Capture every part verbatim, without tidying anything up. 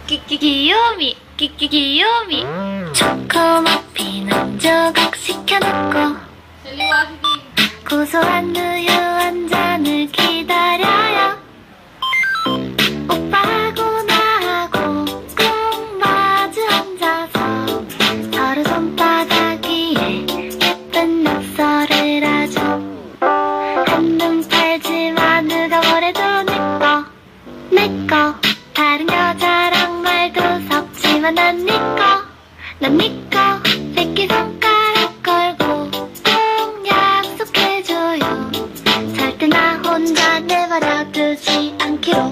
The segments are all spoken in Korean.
끼끼 귀요미 끼끼 귀요미 초코머피는 조각 시켜놓고 고소한 우유 한 잔을 기다려요. 오빠하고 나하고 꼭 마주 앉아서 서로 손바닥 위에 예쁜 낙서를 하죠. 한눈 팔지만 누가 뭐래도 내꺼 내꺼 다른 여자랑 말도 섞지만 난 니꺼 난 니꺼 새끼손가락 걸고 꼭 약속해줘요. 절대 나 혼자 내버려두지 않기로.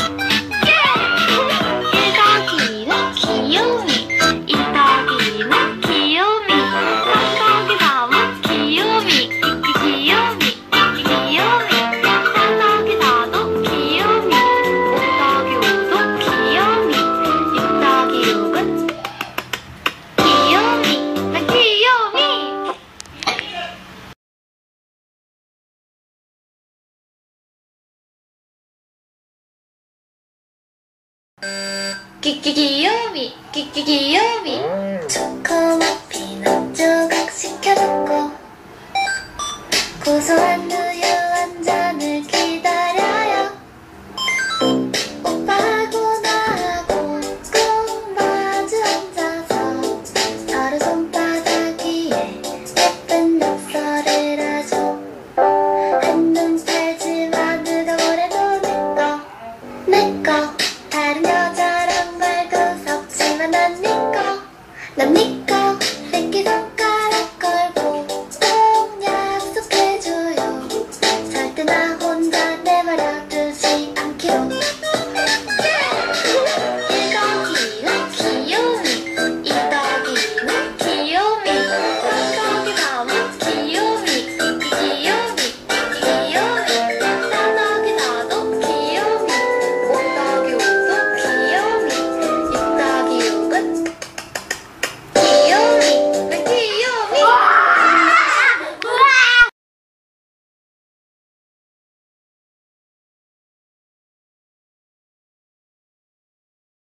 일 더하기는 귀요미 이 더하기는 귀요미 삼 더하기 삼은 귀요미 끼끼 귀요미 끼끼 귀요미 사 더하기 사도 귀요미 오 더하기 오도 귀요미 육 더하기 육은 귀요미 난 귀요미. 끼끼 귀요미 끼끼 귀요미 초코머피는 조각 시켜놓고 고소한